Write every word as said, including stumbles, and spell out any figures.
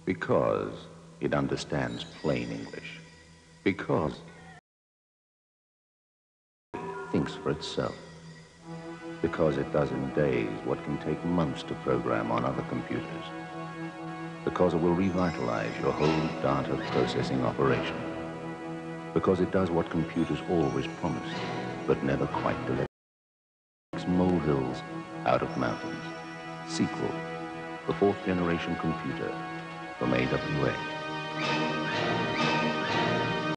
Because it understands plain English. Because it thinks for itself. Because it does in days what can take months to program on other computers. Because it will revitalize your whole data processing operation. Because it does what computers always promised, but never quite delivered. It makes molehills out of mountains. Sequel, the fourth generation computer from A W A.